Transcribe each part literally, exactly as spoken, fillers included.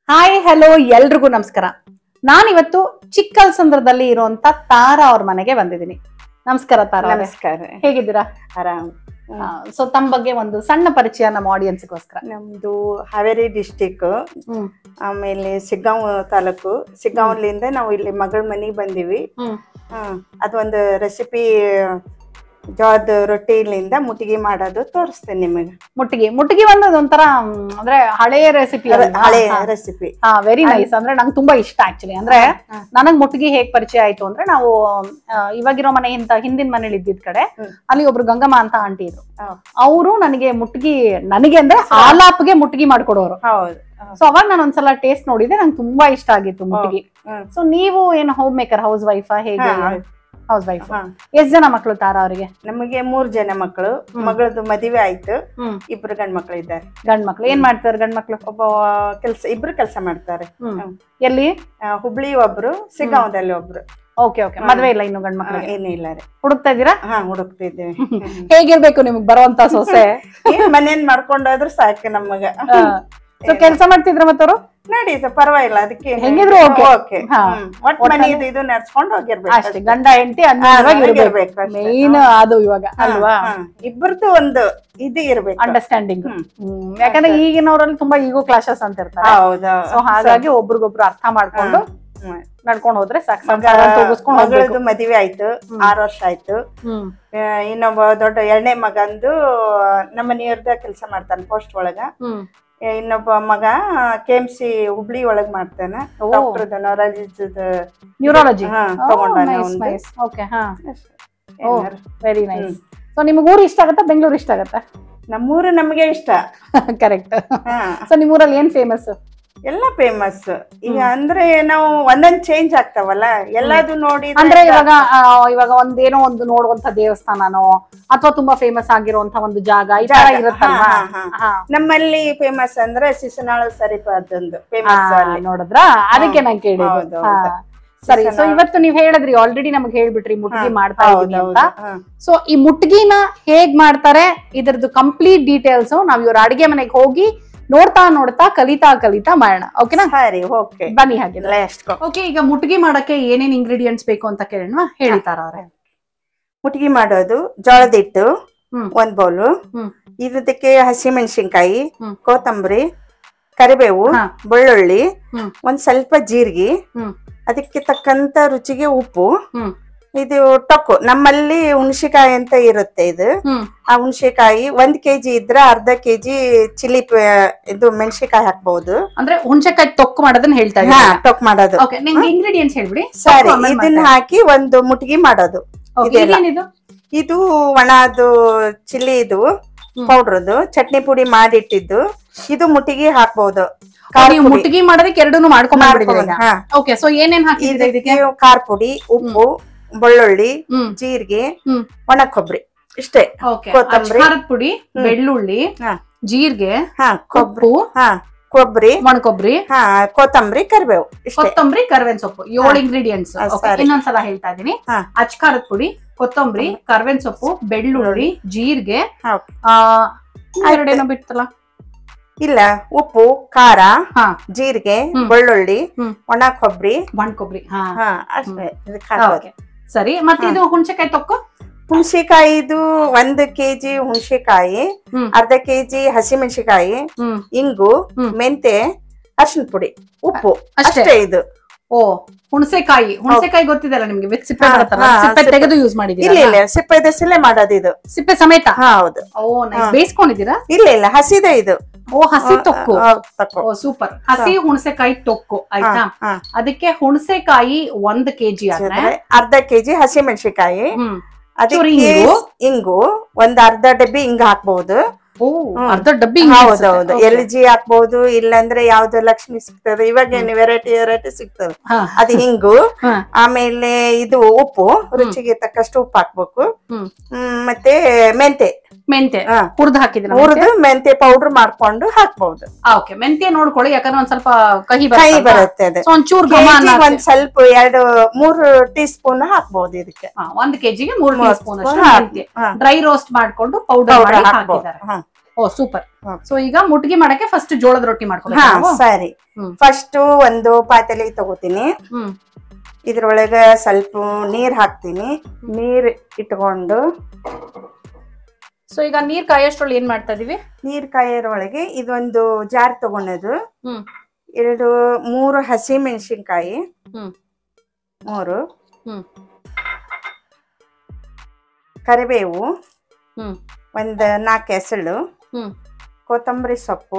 Hi hello ಎಲ್ರಿಗೂ ನಮಸ್ಕಾರ. ನಾನಿವತ್ತು ಚಿಕ್ಕಲ್ಸಂದ್ರದಲ್ಲಿ ಇರುವಂತ ತಾರಾ ಅವ್ರ ಮನೆಗೆ ಬಂದಿದ್ದೀನಿ. ನಮಸ್ಕಾರ ತಾರಾ. ನಮಸ್ಕಾರ. ಹೇಗಿದ್ದೀರಾ? ಆರಾಮ್. ಸೊ ತಮ್ಮ ಬಗ್ಗೆ ಒಂದು ಸಣ್ಣ ಪರಿಚಯ ನಮ್ಮ ಆಡಿಯನ್ಸ್ಗೋಸ್ಕರ. ನಮ್ದು ಹಾವೇರಿ ಡಿಸ್ಟಿಕ್, ಆಮೇಲೆ ಸಿಗ್ಗಾಂವ್ ತಾಲೂಕು. ಸಿಗ್ಗಾಂವ್ಲಿಂದ ನಾವು ಇಲ್ಲಿ ಮಗಳ ಮನೆಗೆ ಬಂದಿವಿ. ಹ್ಮ್ ಅದೊಂದು ರೆಸಿಪಿ ಜೋಳದ ರೊಟ್ಟಿಲಿಂದ ಮುಟ್ಟಿಗೆ ಮಾಡೋದು ತೋರಿಸ್ತೇನೆ ನಿಮಗೆ. ಮುಟ್ಟಿಗೆ ಮುಟ್ಟಿಗೆ ಒಂದು ಒಂಥರ ಅಂದ್ರೆ ಹಳೆ ರೆಸಿಪಿ, ಹಳೆ ರೆಸಿಪಿ. ಹಾ, ವೆರಿ ನೈಸ್. ಅಂದ್ರೆ ನಂಗೆ ತುಂಬಾ ಇಷ್ಟ ಆಕ್ಚುಲಿ. ಅಂದ್ರೆ ನನಗ್ ಮುಟ್ಟಿಗೆ ಹೇಗ್ ಪರಿಚಯ ಆಯ್ತು ಅಂದ್ರೆ, ನಾವು ಇವಾಗಿರೋ ಮನೆ ಇಂತ ಹಿಂದಿನ ಮನೇಲಿ ಇದ್ದಿದ್ ಕಡೆ ಅಲ್ಲಿ ಒಬ್ರು ಗಂಗಮ್ಮ ಅಂತ ಆಂಟಿ ಇದ್ರು. ಅವರು ನನಗೆ ಮುಟ್ಟಿಗೆ, ನನಗೆ ಅಂದ್ರೆ ಆಲಾಪ್ಗೆ ಮುಟ್ಟಿಗೆ ಮಾಡ್ಕೊಡೋರು. ಹೌದು. ಸೊ ಅವಾಗ ನಾನು ಒಂದ್ಸಲ ಟೇಸ್ಟ್ ನೋಡಿದೆ, ನಂಗೆ ತುಂಬಾ ಇಷ್ಟ ಆಗಿತ್ತು ಮುಟ್ಟಿಗೆ. ಸೊ ನೀವು ಏನು ಹೋಮ್ ಮೇಕರ್, ಹೌಸ್ ವೈಫಾ ಹೇಗೆ? Housewife. ಎಷ್ಟ್ ಜನ ಮಕ್ಕಳು ತಾರಾ ಅವರಿಗೆ? ನಮಗೆ ಮೂರ್ ಜನ ಮಕ್ಕಳು. ಮಗಳದು ಮದುವೆ ಆಯ್ತು. ಇಬ್ರು ಗಂಡ್ ಮಕ್ಳು ಇದ್ದಾರೆ. ಗಂಡ್ ಮಕ್ಳು ಏನ್ ಮಾಡ್ತಾರೆ? ಗಂಡ್ ಮಕ್ಳು ಒಬ್ಬ ಕೆಲ್ಸ, ಇಬ್ರು ಕೆಲ್ಸ ಮಾಡ್ತಾರೆ. ಎಲ್ಲಿ? ಹುಬ್ಳಿ ಒಬ್ರು, ಸಿಗ್ಗಾಂವದಲ್ಲಿ ಒಬ್ರು. Okay okay. ಮದ್ವೆ ಇಲ್ಲ ಇನ್ನು ಗಂಡ್ ಮಕ್ಳು? ಏನೂ ಇಲ್ಲ ರೀ. ಹುಡುಕ್ತಾ ಇದ್ದೀರಾ? ಹಾ, ಹುಡುಕ್ತಿದ್ದೇವೆ. ಹೇಗಿರ್ಬೇಕು ನಿಮ್ಗೆ ಬರುವಂತ ಸೊಸೆ? ಮನೇನ್ ಮಾಡ್ಕೊಂಡೋದ್ರು ಸಾಕು ನಮಗ. ಸೊ ಕೆಲ್ಸ ಮಾಡ್ತಿದ್ರ ಮತ್ತವರು? ನಡೀತ, ಪರವಾಗಿಲ್ಲ. ಅದಕ್ಕೆ ಹೆಂಗಿದ್ರು ಓಕೆ. ಒಟ್ ಮನೆ ಇದು ಇದು ನಡ್ಸ್ಕೊಂಡು ಹೋಗಿರ್ಬೇಕು ಅಷ್ಟೇ. ಗಂಡ ಹೆಂಡತಿ ಇರ್ಬೇಕು ಮೇನ್ ಅದು ಇವಾಗ ಅಲ್ವಾ? ಇಬ್ಬರದು ಒಂದು ಇದು ಇರ್ಬೇಕು, ಅಂಡರ್ಸ್ಟ್ಯಾಂಡಿಂಗ್. ಯಾಕಂದ್ರೆ ಈಗಿನವರಲ್ಲಿ ತುಂಬಾ ಈಗೋ ಕ್ಲಾಶಸ್ ಅಂತ ಇರ್ತಾರೆ. ಹೌದಾ? ಸೊ ಹಾಗಾಗಿ ಒಬ್ರಿಗೊಬ್ರು ಅರ್ಥ ಮಾಡ್ಕೊಂಡು ನಡ್ಕೊಂಡು ಹೋದ್ರೆ ಸಾಕು. ಮಗಳದು ಮದುವೆ ಆಯ್ತು, ಆರು ವರ್ಷ ಆಯ್ತು. ಇನ್ನೊಬ್ಬ ದೊಡ್ಡ ಎರಡನೇ ಮಗಂದು ನಮ್ಮ ಮನೆಯವ್ರದ ಕೆಲಸ ಮಾಡ್ತಾನೆ ಪೋಸ್ಟ್ ಒಳಗ. ಇನ್ನೊಬ್ಬ ಮಗ ಕೆ ಎಂ ಸಿ ಹುಬ್ಳಿ ಒಳಗ್ ಮಾಡ್ತಾನ, ಡಾಕ್ಟರ್ ನ್ಯೂರಾಲಜಿ ತಗೊಂಡ. Very nice. ಸೊ ನಿಮ್ಗೆ ಊರು ಇಷ್ಟ ಆಗತ್ತಾ, ಬೆಂಗಳೂರು ಇಷ್ಟ ಆಗತ್ತಾ? ನಮ್ಮೂರು ನಮ್ಗೆ ಇಷ್ಟ. ಕರೆಕ್ಟ್. ಸೊ ನಿಮ್ಮೂರಲ್ಲಿ ಏನ್ ಫೇಮಸ್? ಎಲ್ಲಾ ಫೇಮಸ್. ಈಗ ಅಂದ್ರೆ ನಾವು ಒಂದೊಂದ್ ಚೇಂಜ್ ಆಗ್ತಾವಲ್ಲ, ಎಲ್ಲಾದು ನೋಡಿ. ಅಂದ್ರೆ ಇವಾಗ ಇವಾಗ ಒಂದೇನೋ ಒಂದು ನೋಡುವಂತ ದೇವಸ್ಥಾನನೋ ಅಥವಾ ತುಂಬಾ ಫೇಮಸ್ ಆಗಿರುವಂತ ಒಂದು ಜಾಗ ಈ ತರ ಇರುತ್ತಲ್ವಾ? ನಮ್ಮಲ್ಲಿ ಫೇಮಸ್ ಅಂದ್ರೆ ಸಿಸನಾಳ ಸರಿಪಾದೊಂದು ಫೇಮಸ್ ನೋಡಿದ್ರ, ಅದಕ್ಕೆ ನಾನು ಕೇಳಿದ್ದು. ಸರಿ. ಸೊ ಇವತ್ತು ನೀವ್ ಹೇಳಿದ್ರಿ, ಆಲ್ರೆಡಿ ನಮ್ಗೆ ಹೇಳ್ಬಿಟ್ರಿ ಮುಟ್ಟಿಗೆ ಮಾಡ್ತಾ ಇದೀನಿ ಅಂತ. ಸೊ ಈ ಮುಟ್ಟಿಗೆನ ಹೇಗ್ ಮಾಡ್ತಾರೆ ಇದ್ರದ್ದು ಕಂಪ್ಲೀಟ್ ಡೀಟೇಲ್ಸ್ ನಾವ್ ಇವ್ರ ಅಡಿಗೆ ಮನೆಗೆ ಹೋಗಿ ನೋಡ್ತಾ ನೋಡ್ತಾ ಕಲಿತಾ ಕಲಿತಾ ಮಾಡೋಣ. ಓಕೆನಾ? ಸರಿ, ಓಕೆ, ಬನ್ನಿ. ಹಾಗಿದ್ರೆ ಓಕೆ, ಈಗ ಮುಟ್ಟಿಗೆ ಮಾಡಕ್ಕೆ ಏನೇನ್ ಇಂಗ್ರೀಡಿಯೆಂಟ್ಸ್ ಬೇಕು ಅಂತ ಕೇಳೋಣ. ಹೇಳಿತಾರ ಅವ್ರೆ. ಮುಟ್ಟಿಗೆ ಮಾಡೋದು ಜೋಳದ ಹಿಟ್ಟು ಒಂದ್ ಬೌಲು, ಇದಕ್ಕೆ ಹಸಿಮೆಣಸಿನ್ಕಾಯಿ, ಕೊತ್ತಂಬರಿ, ಕರಿಬೇವು, ಬೆಳ್ಳುಳ್ಳಿ, ಒಂದ್ ಸ್ವಲ್ಪ ಜೀರಿಗೆ, ಅದಕ್ಕೆ ತಕ್ಕಂತ ರುಚಿಗೆ ಉಪ್ಪು, ಇದು ಟೊಕ್ಕು. ನಮ್ಮಲ್ಲಿ ಹುಣಸಿಕಾಯಿ ಅಂತ ಇರುತ್ತೆ. ಇದು ಆ ಹುಣಸಿಕಾಯಿ ಒಂದ್ ಕೆಜಿ ಇದ್ರೆ ಅರ್ಧ ಕೆಜಿ ಚಿಲ್ಲಿ ಇದು ಮೆಣಸಿಕಾಯಿ ಹಾಕ್ಬಹುದು. ಅಂದ್ರೆ ಹುಣಸೆಕಾಯಿ ತೊಕ್ಕು ಮಾಡೋದನ್ನ ಹೇಳ್ತಾ ಇದ್ದೀರಾ? ಹಾ, ತೊಕ್ಕು ಮಾಡೋದು. ಇಂಗ್ರೀಡಿಯೆಂಟ್ಸ್ ಹೇಳ್ಬಿಡಿ. ಸರಿ, ಇದನ್ನ ಹಾಕಿ ಒಂದು ಮುಟ್ಟಿಗೆ ಮಾಡೋದು. ಇದು ಒಣದು ಚಿಲ್ಲಿ, ಇದು ಪೌಡ್ರದು ಚಟ್ನಿ ಪುಡಿ ಮಾಡಿಟ್ಟಿದ್ದು. ಇದು ಮುಟ್ಟಿಗೆ ಹಾಕ್ಬಹುದು. ಮುಟ್ಟಿಗೆ ಮಾಡೋದಕ್ಕೆ ಎರಡೂ ಮಾಡ್ಕೊಂಡ್. ಓಕೆ, ಸೊ ಏನೇನ್ ಹಾಕಿದ್ರೆ ಇದಕ್ಕೆ? ಖಾರ ಪುಡಿ, ಉಪ್ಪು, ಬೆಳ್ಳುಳ್ಳಿ, ಜೀರಿಗೆ, ಒಣ ಕೊಬ್ಬರಿ, ಇಷ್ಟೇ. ಕೊತ್ತಂಬರಿ, ಪುಡಿ, ಬೆಳ್ಳುಳ್ಳಿ, ಜೀರಿಗೆ, ಕೊಬ್ಬು, ಕೊಬ್ಬರಿ, ಒಣ ಕೊಬ್ಬರಿ, ಕೊತ್ತಂಬರಿ, ಕರಿಬೇವು, ಕೊತ್ತಂಬರಿ, ಕರ್ಬೇವಿನ ಸೊಪ್ಪು. ಏಳು ಇಂಗ್ರೀಡಿಯೆಂಟ್ಸ್. ಇನ್ನೊಂದ್ಸಲ ಹೇಳ್ತಾ ಇದೀನಿ. ಅಚ್ಕಾರದ ಪುಡಿ, ಕೊತ್ತಂಬರಿ, ಕರ್ಬೇವಿನ ಸೊಪ್ಪು, ಬೆಳ್ಳುಳ್ಳಿ, ಜೀರಿಗೆ, ಎರಡೇನೋ ಬಿಡ್ತಲ್ಲ, ಇಲ್ಲ, ಉಪ್ಪು, ಖಾರ, ಜೀರಿಗೆ, ಬೆಳ್ಳುಳ್ಳಿ, ಒಣ ಕೊಬ್ಬರಿ, ಒಣ ಕೊಬ್ಬರಿ. ಅಷ್ಟೇ. ಸರಿ. ಮತ್ತೆ ಇದು ಹುಣಸೆಕಾಯಿ ತೊಕ್ಕು? ಹುಣಸೆಕಾಯಿದು ಒಂದ್ ಕೆಜಿ ಹುಣಸೆಕಾಯಿ, ಅರ್ಧ ಕೆಜಿ ಹಸಿಮೆಣಸಿಕಾಯಿ, ಇಂಗು, ಮೆಂತೆ, ಅರ್ಶಿನ ಪುಡಿ, ಉಪ್ಪು, ಅಷ್ಟೇ. ಇದು ಓ ಹುಣಸೆಕಾಯಿ. ಹುಣಸೆಕಾಯಿ ಗೊತ್ತಿದಲ್ಲ ನಿಮ್ಗೆ? ಸಿಪ್ಪೆ ಸಿಪ್ಪೆ ತೆಗೆದು ಯೂಸ್ ಮಾಡಿದೀರಾ? ಇಲ್ಲ ಇಲ್ಲ, ಸಿಪ್ಪೆ ದಸಲೆ ಮಾಡೋದು ಇದು, ಸಿಪ್ಪೆ ಸಮೇತ. ಹೌದು. ಓ, ಬೇಯಿಸ್ಕೊಂಡಿದ್ದೀರಾ? ಇಲ್ಲ ಇಲ್ಲ, ಹಸಿದೆ ಇದು. ಓ, ಹಸಿ ತೊಕ್ಕು. ಓ, ಸೂಪರ್. ಹಸಿ ಹುಣಸೆಕಾಯಿ ತೊಕ್ಕು. ಆಯ್ತಾ? ಅದಕ್ಕೆ ಹುಣಸೆಕಾಯಿ ಒಂದ್ ಕೆಜಿ ಆದ್ರೆ ಅರ್ಧ ಕೆಜಿ ಹಸಿ ಮೆಣಸಿಕಾಯಿ, ಅದಕ್ಕೆ ಇಂಗು ಒಂದ್ ಅರ್ಧ ಡಬ್ಬಿ ಹಿಂಗ ಹಾಕ್ಬಹುದು. ಅರ್ಧ ಡಬ್ಬಿ. ಹೌದೌದು. ಎಲ್ ಜಿ ಹಾಕ್ಬಹುದು, ಇಲ್ಲಾಂದ್ರೆ ಯಾವ್ದು ಲಕ್ಷ್ಮಿ ಸಿಗ್ತದೆ, ಇವಾಗ ವೆರೈಟಿ ವೆರೈಟಿ ಸಿಗ್ತದೆ. ಅದು ಹಿಂಗು. ಆಮೇಲೆ ಇದು ಉಪ್ಪು, ರುಚಿಗೆ ತಕ್ಕಷ್ಟು ಉಪ್ಪು ಹಾಕ್ಬೇಕು. ಮತ್ತೆ ಮೆಂತೆ, ಮೆಂತೆ ಹುರಿದು ಹಾಕಿದ್ರೆ ಹುರಿದು ಮೆಂತೆ ಪೌಡರ್ ಮಾಡ್ಕೊಂಡು ಹಾಕ್ಬಹುದು. ಓಕೆ, ಮೆಂತೆ ನೋಡ್ಕೊಳ್ಳಿ, ಯಾಕಂದ್ರೆ ಒಂದ್ ಸ್ವಲ್ಪ ಕಹಿ ಕಹಿ ಬರುತ್ತೆ. ಅದು ಒಂಚೂರು ಒಂದ್ ಸ್ವಲ್ಪ ಎರಡು ಮೂರು ಟೀ ಸ್ಪೂನ್ ಹಾಕ್ಬಹುದು ಇದಕ್ಕೆ. ಒಂದ್ ಕೆಜಿಗೆ ಮೂರು ಟೀ ಸ್ಪೂನ್ ಡ್ರೈ ರೋಸ್ಟ್ ಮಾಡ್ಕೊಂಡು ಪೌಡರ್ ಹಾಕಿದ್ದಾರೆ. Oh super. ಸೊ ಈಗ ಮುಟ್ಗಿ ಮಾಡಕ್ಕೆ ಫಸ್ಟ್ ಜೋಳದ ರೊಟ್ಟಿ ಮಾಡ್ಕೊಂಡು. ಹಾ ಸರಿ. ಫಸ್ಟ್ ಒಂದು ಪಾತ್ರೆ ತಗೋತೀನಿ. ಇದ್ರೊಳಗ ಸ್ವಲ್ಪ ನೀರ್ ಹಾಕ್ತೀನಿ. ನೀರ್ ಇಟ್ಕೊಂಡು ಸೊ ಈಗ ನೀರ್ ಕಾಯೋಷ್ಟ್ರಲ್ಲಿ ಏನ್ ಮಾಡ್ತಾ ಇದೀವಿ? ನೀರ್ ಕಾಯೋದ್ರೊಳಗೆ ಇದೊಂದು ಜಾರ್ ತಗೊಂಡದು, ಎರಡು ಮೂರು ಹಸಿ ಮೆಣಸಿನ್ಕಾಯಿ, ಮೂರು ಕರಿಬೇವು, ಒಂದ್ ನಾಲ್ಕು ಎಸಳು, ಕೊತ್ತಂಬರಿ ಸೊಪ್ಪು,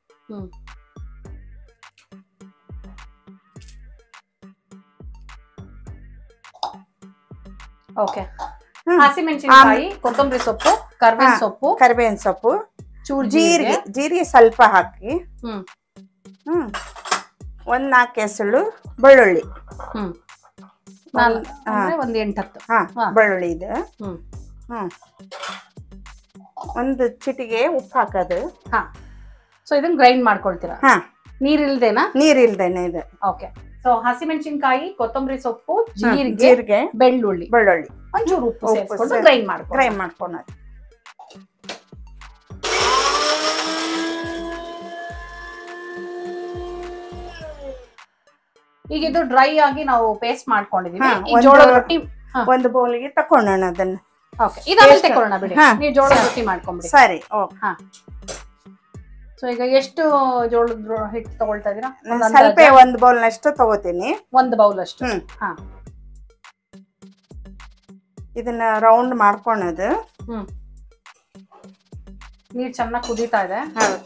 ಓಕೆ, ಹಸಿಮೆಣಸಿನಕಾಯಿ, ಕೊತ್ತಂಬರಿ ಸೊಪ್ಪು, ಕರಿಬೇವಿನ ಸೊಪ್ಪು, ಕರಿಬೇವಿನ ಸೊಪ್ಪು, ಚೂರು ಜೀರಿಗೆ, ಜೀರಿಗೆ ಸ್ವಲ್ಪ ಹಾಕಿ, ಹ್ಮ್ ಹ್ಮ್ ಒಂದ್ ನಾಲ್ಕು ಎಸಳು ಬೆಳ್ಳುಳ್ಳಿ, ಹ್ಮ್ ಒಂದ್ ಎಂಟತ್ತು ಹಾ ಬೆಳ್ಳುಳ್ಳಿ ಇದೆ, ಹ್ಮ್ ಹ್ಮ್ ಒಂದು ಚಿಟಿಗೆ ಉಪ್ಪು ಹಾಕೋದು. ಹಾ, ಸೊ ಇದನ್ನ ಗ್ರೈಂಡ್ ಮಾಡ್ಕೊಳ್ತೀರಾ? ಹಾ, ನೀರ್ ಇಲ್ದೇನಾ? ನೀರ್ ಇಲ್ದೇನೆ ಇದೆ. ಓಕೆ, ಸೊ ಹಸಿಮೆಣಸಿನಕಾಯಿ, ಕೊತ್ತಂಬರಿ ಸೊಪ್ಪು, ಜೀರಿಗೆ, ಜೀರಿಗೆ, ಬೆಳ್ಳುಳ್ಳಿ, ಬೆಳ್ಳುಳ್ಳಿ, ಒಂಚೂರು ಉಪ್ಪು ಸೇರಿಸ್ಕೊಂಡು ಗ್ರೈಂಡ್ ಮಾಡ್ಕೊಂಡು ಗ್ರೈಂಡ್ ಮಾಡ್ಕೊಳ್ಳೋದು. ಈಗ ಇದು ಡ್ರೈ ಆಗಿ ನಾವು ಪೇಸ್ಟ್ ಮಾಡ್ಕೊಂಡಿದೀವಿ. ಈ ಜೋಳದ ರೊಟ್ಟಿ ಒಂದು ಬೌಲ್ಗೆ ತಕೊಳ್ಳೋಣ ಅದನ್ನ. ಓಕೆ, ಇದಾದ್ಮೇಲೆ ತಕೊಳ್ಳೋಣ ಬಿಡಿ. ನೀವು ಜೋಳದ ರೊಟ್ಟಿ ಮಾಡ್ಕೊಂಬಿಡಿ. ಸರಿ, ಓಕೆ. ಹಾ, ಸೊ ಈಗ ಎಷ್ಟು ಜೋಳದ ಹಿಟ್ಟು ತಗೊಳ್ತಾ ಇದೀರಾ? ಸ್ವಲ್ಪ ಒಂದು ಬೌಲ್ ನಷ್ಟು ತಗೋತೀನಿ. ಒಂದು ಬೌಲ್ ಅಷ್ಟು. ಹಾ, ಇದನ್ನ ರೌಂಡ್ ಮಾಡ್ಕೊಳ್ಳೋದು. ಹ್ಮ್, ನೀರ್ ಚೆನ್ನಾಗಿ ಕುದೀತಾ ಇದೆ.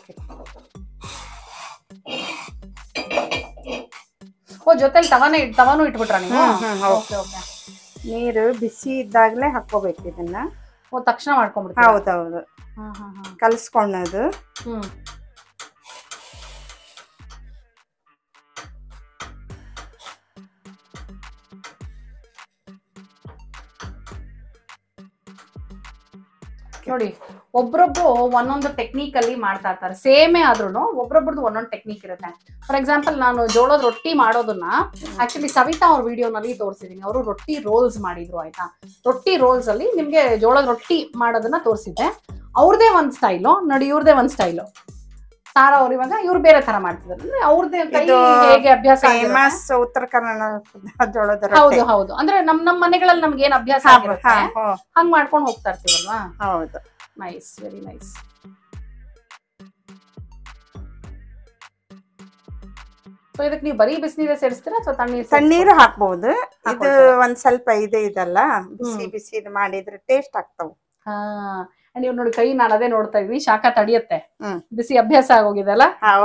ಓ, ಜೊತೆಲಿ ತವಾನೆ ತವಾನು ಇಟ್ಬಿಟ್ರ ನೀವು? Okay okay. ನೀರು ಬಿಸಿ ಇದ್ದಾಗಲೇ ಹಾಕೋಬೇಕು ಇದನ್ನ. ಓ, ತಕ್ಷಣ ಮಾಡ್ಕೊಂಡ್ಬಿಡ್ತೀವಿ? ಹೌದೌದು. ಹಾ ಹಾ ಹಾ, ಕಲ್ಸ್ಕೊಳ್ಳೋದು. ಹ್ಮ್, ನೋಡಿ, ಒಬ್ರೊಬ್ರು ಒಂದೊಂದು ಟೆಕ್ನಿಕ್ ಅಲ್ಲಿ ಮಾಡ್ತಾ ಇರ್ತಾರೆ. ಸೇಮೇ ಆದ್ರೂ ಒಬ್ರೊಬ್ರದ್ದು ಒಂದೊಂದು ಟೆಕ್ನಿಕ್ ಇರುತ್ತೆ. ಫಾರ್ ಎಕ್ಸಾಂಪಲ್, ನಾನು ಜೋಳದ ರೊಟ್ಟಿ ಮಾಡೋದನ್ನ ಆಕ್ಚುಲಿ ಸವಿತಾ ಅವ್ರ ವಿಡಿಯೋನಲ್ಲಿ ತೋರಿಸಿದೀನಿ. ಅವರು ರೊಟ್ಟಿ ರೋಲ್ಸ್ ಮಾಡಿದ್ರು, ಆಯ್ತಾ? ರೊಟ್ಟಿ ರೋಲ್ಸ್ ಅಲ್ಲಿ ನಿಮ್ಗೆ ಜೋಳದ ರೊಟ್ಟಿ ಮಾಡೋದನ್ನ ತೋರಿಸಿದ್ದೆ. ಅವ್ರದೇ ಒಂದ್ ಸ್ಟೈಲು ನೋಡಿ, ಇವ್ರದೇ ಒಂದ್ ಸ್ಟೈಲು. ತಾರಾ ಅವ್ರು ಇವಾಗ ಇವ್ರು ಬೇರೆ ತರ ಮಾಡ್ತಿದ್ದಾರೆ. ಅಂದ್ರೆ ಅವ್ರದೇ ಹೇಗೆ ಅಭ್ಯಾಸ, ಫೇಮಸ್ ಉತ್ತರ ಕನ್ನಡ ಜೋಳದ ರೊಟ್ಟಿ. ಹೌದು ಹೌದು. ಅಂದ್ರೆ ನಮ್ ನಮ್ ಮನೆಗಳಲ್ಲಿ ನಮ್ಗೆ ಏನ್ ಅಭ್ಯಾಸ ಆಗಿರುತ್ತೆ ಹಂಗ್ ಮಾಡ್ಕೊಂಡು ಹೋಗ್ತಾ ಇರ್ತೀವಲ್ವಾ? ಹೌದು. Nice, very nice. ಸೊ ಇದಕ್ಕೆ ನೀವು ಬರೀ ಬಿಸಿನೀರೇ ಸೇರಿಸ್ತೀರಾ ಅಥವಾ ತಣ್ಣೀರು? ತಣ್ಣೀರು ಹಾಕ್ಬಹುದು. ಇದು ಒಂದ್ ಸ್ವಲ್ಪ ಇದೆ ಇದಲ್ಲ, ಬಿಸಿ ಬಿಸಿ ಇದು ಮಾಡಿದ್ರೆ ಟೇಸ್ಟ್ ಆಗ್ತಾವ. ಹಾ, ನೀವು ನೋಡಿ, ಕೈ ನಾನು ಅದೇ ನೋಡ್ತಾ ಇದ್ವಿ, ಶಾಖ ತಡಿಯತ್ತೆ. ಬಿಸಿ ಅಭ್ಯಾಸ ಆಗೋಗಿದೆಲ್ಲ,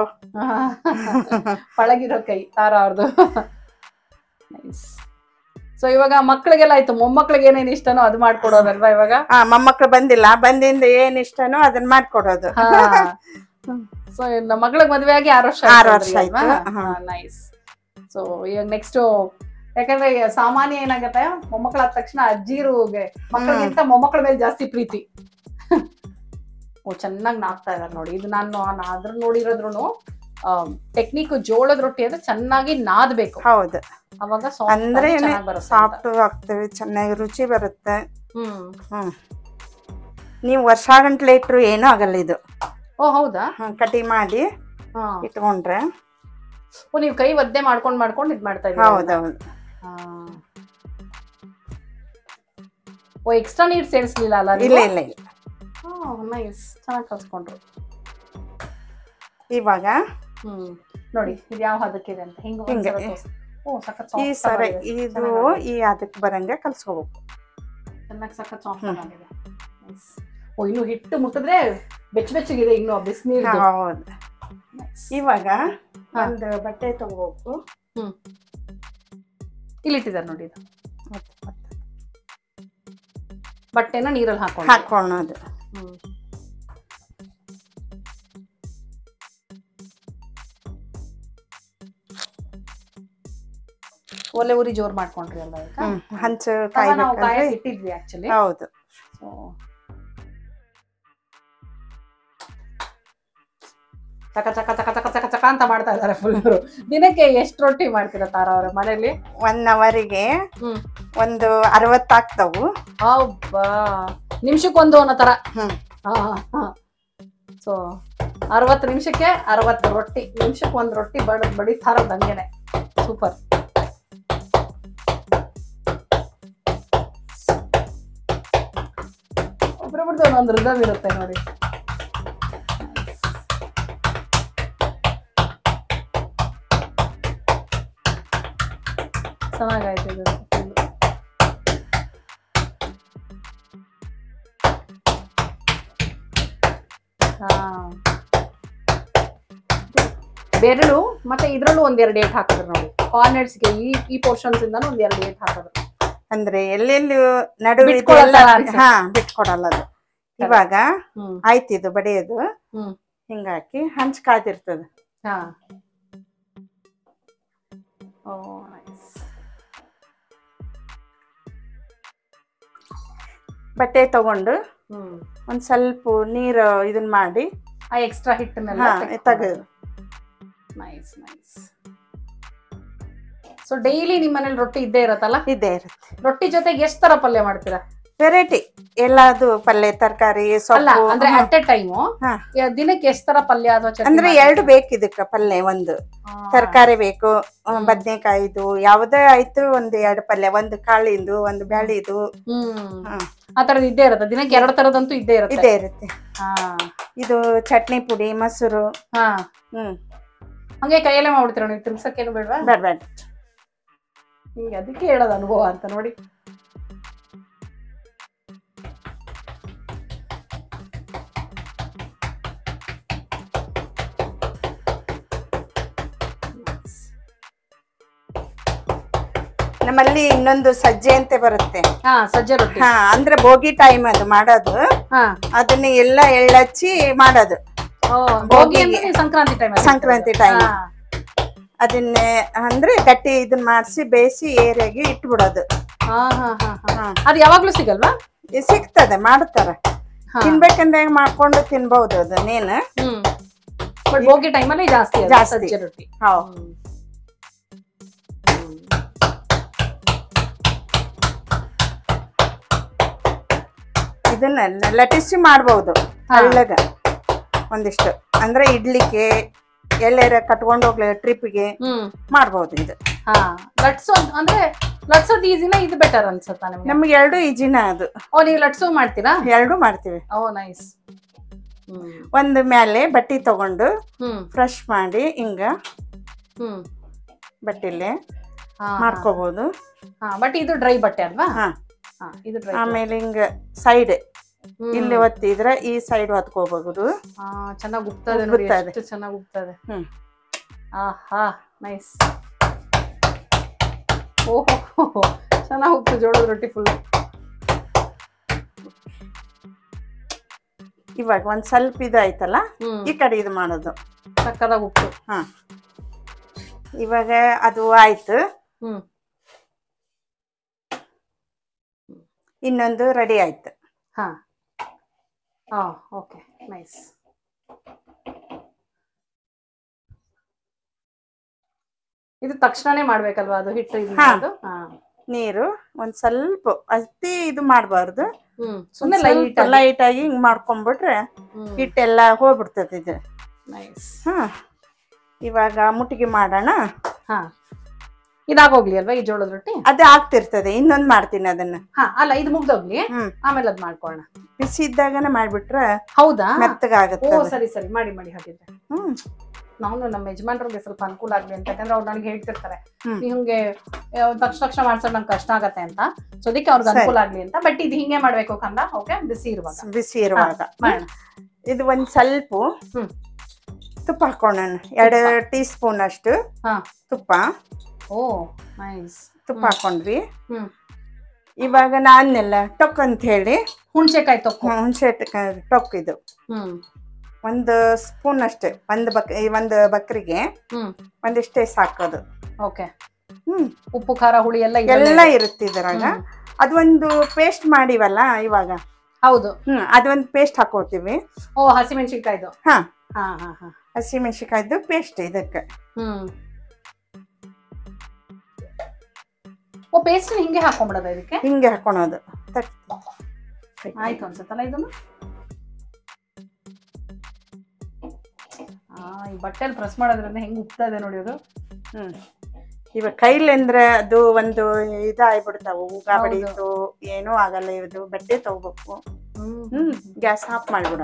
ಪಳಗಿರೋ ಕೈ ತಾರಾ ಅವ್ರದ್ದು. ನೈಸ್. ಸೊ ಇವಾಗ ಮಕ್ಳಿಗೆಲ್ಲ ಆಯ್ತು, ಮೊಮ್ಮಕ್ಳಿಗೆ ಏನೇನ್ ಇಷ್ಟನೋ ಅದು ಮಾಡ್ಕೊಡೋದಲ್ವಾ ಇವಾಗ? ಹಾ, ಮೊಮ್ಮಕ್ಳು ಬಂದಿಲ್ಲ, ಬಂದಿಂದ ಏನ್ ಇಷ್ಟನೋ ಅದನ್ನ ಮಾಡ್ಕೊಡೋದು. ಸೊ ನಮ್ಮ ಮಗಳಿಗೆ ಮದ್ವೆ ಆಗಿ ಆರು ವರ್ಷ ಆರು ವರ್ಷ ಆಯ್ತು. ನೈಸ್. ಸೊ ಇವಾಗ ನೆಕ್ಸ್ಟ್, ಯಾಕಂದ್ರೆ ಸಾಮಾನ್ಯ ಏನಾಗತ್ತೆ, ಮೊಮ್ಮಕ್ಕಳಾದ ತಕ್ಷಣ ಅಜ್ಜಿರುಗೆ ಮಕ್ಕಳಿಗಿಂತ ಮೊಮ್ಮಕ್ಕಳ ಮೇಲೆ ಜಾಸ್ತಿ ಪ್ರೀತಿ. ಓ, ಚೆನ್ನಾಗಿ ನಾಗ್ತಾ ಇದಾರೆ ನೋಡಿ. ಇದು ನಾನು ಅದ್ರ ನೋಡಿರೋದ್ರು ಟೆಕ್ನಿಕ್ ಜೋಳದ ರೊಟ್ಟಿ ಅಂದ್ರೆ ಚೆನ್ನಾಗಿ ನಾದಬೇಕು. ಹೌದು, ಅವಾಗ ಅಂದ್ರೆ ಸಾಫ್ಟ್ ಆಗ್ತವೆ, ಚೆನ್ನಾಗಿ ರುಚಿ ಬರುತ್ತೆ. ಹ್ಮ್ ಹ್ಮ್ ನೀವು ವರ್ಷ ಗಂಟ್ಲೆ ಇಟ್ರು ಏನೂ ಆಗಲ್ಲ ಇದು. ಓ ಹೌದಾ? ಕಟಿ ಮಾಡಿ ಇಟ್ಕೊಂಡ್ರೆ. ಓ, ನೀವು ಕೈ ಒದ್ದೆ ಮಾಡ್ಕೊಂಡ್ ಮಾಡ್ಕೊಂಡ್ ಇದ್ ಮಾಡ್ತಾ ಇದ್ದೀರಾ? ಹೌದೌದು. ಓ, ಎಕ್ಸ್ಟ್ರಾ ನೀರ್ ಸೇರಿಸ್ಲಿಲ್ಲ ಅಲ್ಲ? ಇಲ್ಲ ಇಲ್ಲ ಇಲ್ಲ. ನೈಸ್, ಚೆನ್ನಾಗಿ ಕಲ್ಸ್ಕೊಂಡ್ರು. ಇವಾಗ ಹ್ಮ್ ನೋಡಿ, ಇದು ಯಾವ ಹದಕ್ಕಿದೆ ಅಂತ ಹಿಂಗ. ಓ, ಸಖತ್ ಈ ಸರ ಇದು ಈ ಅದಕ್ಕೆ ಬರಂಗೆ ಕಲ್ಸ್ಕೋಬೇಕು. ಚೆನ್ನಾಗಿ ಸಖತ್ ಸಾಫ್ಟ್ ಆಗಿದೆ. ಓ, ಇನ್ನು ಹಿಟ್ಟು ಮುಟ್ಟಿದ್ರೆ ಬೆಚ್ಚ ಬೆಚ್ಚಗಿದೆ ಇನ್ನು ಬಿಸಿನೀರು. ಹೌದು. ಇವಾಗ ಒಂದು ಬಟ್ಟೆ ತಗೋಬೇಕು. ಹ್ಮ್, ಇಲ್ಲಿಟ್ಟಿದ್ದಾರೆ ನೋಡಿ. ಇದು ಬಟ್ಟೆನ ನೀರಲ್ಲಿ ಹಾಕೊಂಡು ಹಾಕೊಳ್ಳೋದು. ಹ್ಮ್, ಒಲೆ ಉರಿ ಜೋರ್ ಮಾಡ್ಕೊಂಡ್ರಿ ಅಲ್ಲ? ಹಂಚು ಕಾಯಿ ಇಟ್ಟಿದ್ವಿ ಆಕ್ಚುಲಿ. ಹೌದು. ಚಕ ಚಕ ಚಕ ಚಕ ಚಕ ಚಕ ಅಂತ ಮಾಡ್ತಾ ಇದಾರೆ ಫುಲ್. ದಿನಕ್ಕೆ ಎಷ್ಟು ರೊಟ್ಟಿ ಮಾಡ್ತೀರಾ ತಾರಾ ಅವ್ರ ಮನೇಲಿ? ಒನ್ ಅವರಿಗೆ ಒಂದು ಅರವತ್ತು ಆಗ್ತಾವು. ಹಬ್ಬಾ, ನಿಮಿಷಕ್ಕೊಂದು ಅನ್ನೋ ತರ. ಸೊ ಅರವತ್ತು ನಿಮಿಷಕ್ಕೆ ಅರವತ್ತು ರೊಟ್ಟಿ, ನಿಮಿಷಕ್ಕೆ ಒಂದ್ ರೊಟ್ಟಿ ಬಡ ಬಡಿತಾರದ್ ಹಂಗೇನೆ. ಸೂಪರ್. ಒಬ್ರೊಬ್ರದ್ದು ಒಂದೊಂದು ರಿದಮ್ ಇರುತ್ತೆ ನೋಡಿ. ಚೆನ್ನಾಗಾಯ್ತು ಇದು. ಬೆರಳು ಮತ್ತೆ ಇದ್ರಲ್ಲೂ ಒಂದೆರಡು ಏಟ್ ಹಾಕಿದ್ರು ನೋಡಿ. ಕಾರ್ನರ್ಸ್ಗೆ ಈ ಈ ಪೋರ್ಷನ್ಸ್ ಇಂದಾನು ಒಂದೆರಡು ಏಟ್ ಹಾಕಿದ್ರು. ಅಂದ್ರೆ ಎಲ್ಲೆಲ್ಲಿ ನಡುವೆ ಹಾ ಬಿಟ್ಕೊಡಲ್ಲ ಅದು. ಇವಾಗ ಆಯ್ತಿದು ಬಡಿಯೋದು. ಹಿಂಗಾಕಿ ಹಂಚ್ ಕಾದಿರ್ತದ. ಹಾ ಓ ನೈಸ್. ಬಟ್ಟೆ ತಗೊಂಡು ಒಂದ್ ಸ್ವಲ್ಪ ನೀರು ಇದನ್ ಮಾಡಿ ಆ ಎಕ್ಸ್ಟ್ರಾ ಹಿಟ್ಟನ್ನೆಲ್ಲ ತೆಗೆದು. Nice nice. ಸೊ ಡೈಲಿ ನಿಮ್ಮ ಮನೇಲಿ ರೊಟ್ಟಿ ಇದ್ದೇ ಇರತ್ತಲ್ಲ? ಇದ್ದೇ ಇರುತ್ತೆ. ರೊಟ್ಟಿ ಜೊತೆಗೆ ಎಷ್ಟ್ ತರ ಪಲ್ಯ ಮಾಡ್ತೀರಾ? ವೆರೈಟಿ ಎಲ್ಲದು ಪಲ್ಯ, ತರಕಾರಿ, ಸೊಪ್ಪು. ಅಂದ್ರೆ ಅಟ್ ಎ ಟೈಮು ದಿನಕ್ಕೆ ಎಷ್ಟ್ ತರ ಪಲ್ಯ ಅಥವಾ ಚಟ್ನಿ? ಅಂದ್ರೆ ಎರಡು ಬೇಕು ಇದಕ್ಕ ಪಲ್ಯ. ಒಂದು ತರಕಾರಿ ಬೇಕು, ಬದ್ನೆಕಾಯಿದು ಯಾವ್ದೇ ಆಯ್ತು ಒಂದ್ ಎರಡು ಪಲ್ಯ, ಒಂದು ಕಾಳಿಂದು ಒಂದು ಬ್ಯಾಳಿದು. ಹ್ಮ್ ಆ ತರದ್ ಇದ್ದೇ ಇರುತ್ತೆ ದಿನಕ್ಕೆ. ಎರಡು ತರದಂತೂ ಇದ್ದೇ ಇರುತ್ತೆ. ಇದ್ದೇ ಇರುತ್ತೆ. ಇದು ಚಟ್ನಿ ಪುಡಿ, ಮೊಸರು. ಹಾ ಹ್ಮ್ ಹಂಗೆ ಕೈಯಲ್ಲೇ ಮಾಡ್ಬಿಡ್ತೀರ ನೀವು? ತಿರ್ಸಕ್ಕೇನು ಬೇಡವಾ? ಬೇಡ ಬೇಡ. ಹಿಂಗೆ ಅದಕ್ಕೆ ಹೇಳೋದು ಅನುಭವ ಅಂತ ನೋಡಿ. ನಮ್ಮಲ್ಲಿ ಇನ್ನೊಂದು ಸಜ್ಜೆ ಅಂತ ಬರುತ್ತೆ. ಹಾ ಸಜ್ಜೆ ರೊಟ್ಟಿ. ಹಾ ಅಂದ್ರೆ ಬೋಗಿ ಟೈಮ್ ಅದು ಮಾಡೋದು. ಅದನ್ನ ಎಲ್ಲ ಎಳ್ಳಚ್ಚಿ ಮಾಡೋದು. ಸಂಕ್ರಾಂತಿ ಟೈಮ್. ಸಂಕ್ರಾಂತಿ ಟೈಮ್ ಅದನ್ನ ಅಂದ್ರೆ ಗಟ್ಟಿ ಇದನ್ನ ಮಾಡಿಸಿ ಬೇಯಿಸಿ ಏರಿಯಾಗಿ ಇಟ್ಬಿಡೋದು. ಅದು ಯಾವಾಗ್ಲೂ ಸಿಗಲ್ವಾ? ಸಿಗ್ತದೆ, ಮಾಡ್ತಾರ. ತಿನ್ಬೇಕಂದ್ರೆ ಮಾಡ್ಕೊಂಡು ತಿನ್ಬಹುದು ಅದನ್ನೇನು. ಬೋಗಿ ಟೈಮಲ್ಲಿ ಜಾಸ್ತಿ ಜಾಸ್ತಿ ರೊಟ್ಟಿ. ಹೌದು. ಇದನ್ನ ಲಟಿಸಿ ಮಾಡ್ಬಹುದು ಹಳ್ಳಗ ಒಂದಿಷ್ಟು. ಅಂದ್ರೆ ಇಡ್ಲಿಕ್ಕೆ ಎಲ್ಲಾರ ಕಟ್ಕೊಂಡು ಹೋಗ್ಲಿ ಟ್ರಿಪ್ಗೆ ಮಾಡ್ಬಹುದು ಇದು. ಹಾ ಲಟ್ಸೋ ಅಂದ್ರೆ ಲಟ್ಸೋದ್ ಈಸಿನ ಇದು ಬೆಟರ್ ಅನ್ಸುತ್ತಾ ನಿಮ್ಗೆ? ನಮ್ಗೆ ಎರಡು ಈಜಿನ ಅದು. ಓ ನೀವು ಲಟ್ಸೋ ಮಾಡ್ತೀರಾ? ಎರಡು ಮಾಡ್ತೀವಿ. Oh nice. ಒಂದು ಮೇಲೆ ಬಟ್ಟಿ ತಗೊಂಡು ಫ್ರೆಶ್ ಮಾಡಿ ಹಿಂಗ ಬಟ್ಟಿಲೆ ಮಾಡ್ಕೋಬಹುದು. ಬಟ್ ಇದು ಡ್ರೈ ಬಟ್ಟೆ ಅಲ್ವಾ? ಆಮೇಲೆ ಹಿಂಗ ಸೈಡ್ ಇಲ್ಲಿ ಒತ್ತಿದ್ರೆ ಈ ಸೈಡ್ ಹೊತ್ಕೋಬಹುದು. ಚೆನ್ನಾಗಿ ಉಗ್ತದೆ. ಚೆನ್ನಾಗಿ ಉಗ್ತದೆ. ಹ್ಮ್ ಆಹಾ ನೈಸ್. ಓಹೋ ಚೆನ್ನಾಗಿ ಉಗ್ತು ಜೋಳದ ರೊಟ್ಟಿ ಫುಲ್. ಇವಾಗ ಒಂದ್ ಸ್ವಲ್ಪ ಇದಾಯ್ತಲ್ಲ, ಈ ಕಡೆ ಇದು ಮಾಡೋದು ಸಕ್ಕದಾಗ ಉಪ್ಪು. ಹಾ ಇವಾಗ ಅದು ಆಯ್ತು. ಹ್ಮ್ ಇನ್ನೊಂದು ರೆಡಿ ಆಯ್ತು. ಹಾ ಹಾ ಓಕೆ ನೈಸ್. ಇದು ತಕ್ಷಣನೇ ಮಾಡ್ಬೇಕಲ್ವಾ ಅದು ಹಿಟ್ಟು? ಇದು ನೀರು ಒಂದ್ ಸ್ವಲ್ಪ ಅತಿ ಇದು ಮಾಡಬಾರ್ದು. ಸುಮ್ಮನೆ ಲೈಟ್ ಲೈಟ್ ಆಗಿ ಹಿಂಗ್ ಮಾಡ್ಕೊಂಡ್ಬಿಟ್ರೆ ಹಿಟ್ಟೆಲ್ಲ ಹೋಗ್ಬಿಡ್ತದೆ ಇದು. ನೈಸ್. ಹಾ ಇವಾಗ ಮುಟ್ಟಿಗೆ ಮಾಡೋಣ. ಹಾ ಇದಾಗೋಗ್ಲಿ ಅಲ್ವಾ ಈ ಜೋಳದ ರೊಟ್ಟಿ? ಅದೇ ಆಗ್ತಿರ್ತದೆ. ಇನ್ನೊಂದ್ ಮಾಡ್ತೀನಿ ಅದನ್ನ. ಹಾ ಅಲ್ಲ ಇದು ಮುಗ್ದೋಗ್ಲಿ, ಆಮೇಲೆ ಅದ್ ಮಾಡ್ಕೊಳ್ಳೋಣ. ಬಿಸಿ ಇದ್ದಾಗನೇ ಮಾಡ್ಬಿಟ್ರೆ ಹೌದಾ ಮೆತ್ತಗಾಗುತ್ತೆ. ಓ ಸರಿ ಸರಿ ಮಾಡಿ ಮಾಡಿ ಹಾಗಿದ್ರೆ. ಹ್ಮ್ ನಾನು ನಮ್ಮ ಯಜಮಾನ್ರಿಗೆ ಸ್ವಲ್ಪ ಅನುಕೂಲ ಆಗ್ಲಿ ಅಂತ, ಯಾಕಂದ್ರೆ ಅವ್ರು ನನಗೆ ಹೇಳ್ತಿರ್ತಾರೆ ನಿಮ್ಗೆ ತಕ್ಷಣ ತಕ್ಷಣ ಮಾಡ್ಸೋದು ನಂಗೆ ಕಷ್ಟ ಆಗತ್ತೆ ಅಂತ. ಸೊ ಅದಕ್ಕೆ ಅವ್ರಿಗೆ ಅನುಕೂಲ ಆಗ್ಲಿ ಅಂತ. ಬಟ್ ಇದು ಹಿಂಗೆ ಮಾಡ್ಬೇಕು ಕಂದ. ಓಕೆ ಬಿಸಿ ಇರುವಾಗ. ಬಿಸಿ ಇರುವಾಗ ಇದು ಒಂದ್ ಸ್ವಲ್ಪ ತುಪ್ಪ ಹಾಕೋಣ. ಎರಡು ಟೀ ಸ್ಪೂನ್ ಅಷ್ಟು ತುಪ್ಪ. Oh nice. ತುಪ್ಪ ಹಾಕೊಂಡ್ವಿ. ಇವಾಗ ನಾನೆಲ್ಲ ಟೊಕ್ ಅಂತ ಹೇಳಿ ಹುಣ್ಸೆಕಾಯಿ ತೊಕ್ಕು. ಹುಣ್ಸೆಕಾಯಿ ಟೊಕ್ ಇದು ಒಂದು ಸ್ಪೂನ್ ಅಷ್ಟೇ. ಒಂದು ಬಕ್ ಒಂದು ಬಕ್ರಿಗೆ ಒಂದಿಷ್ಟೇ ಸಾಕೋದು. ಓಕೆ. ಹ್ಮ್ ಉಪ್ಪು ಖಾರ ಹುಳಿ ಎಲ್ಲ ಎಲ್ಲ ಇರುತ್ತೆ ಇದ್ರಾಗ. ಅದೊಂದು ಪೇಸ್ಟ್ ಮಾಡಿವಲ್ಲ ಇವಾಗ. ಹೌದು. ಹ್ಮ್ ಅದೊಂದು ಪೇಸ್ಟ್ ಹಾಕೋತೀವಿ. ಓ ಹಸಿಮೆಣಸಿನ್ಕಾಯ್ದು. ಹಾ ಹಾ ಹಾ ಹಾ ಹಸಿಮೆಣಸಿನ್ಕಾಯ್ದು ಪೇಸ್ಟ್ ಇದಕ್ಕೆ. ಹ್ಮ್ ಓ ಪೇಸ್ಟ್ ಹಿಂಗೆ ಹಾಕೊಂಡ್ಬಿಡೋದ ಇದಕ್ಕೆ? ಹಿಂಗೆ ಹಾಕೊಳೋದು. ಆಯ್ತು ಅನ್ಸುತ್ತಲ್ಲ ಇದನ್ನು. ಈ ಬಟ್ಟೆಲ್ ಪ್ರೆಸ್ ಮಾಡೋದ್ರಿಂದ ಹೆಂಗ್ ಉಪ್ತಾ ಇದೆ ನೋಡಿ ಅದು. ಹ್ಮ್ ಇವಾಗ ಕೈಲಿ ಅಂದ್ರೆ ಅದು ಒಂದು ಇದಾಗ್ಬಿಡ್ತಾವ, ಉಗ ಬಡೀತು, ಏನೂ ಆಗಲ್ಲ. ಇದು ಬಟ್ಟೆ ತಗೋಬೇಕು. ಹ್ಮ್ ಗ್ಯಾಸ್ ಆಫ್ ಮಾಡ್ಬಿಡೋಣ.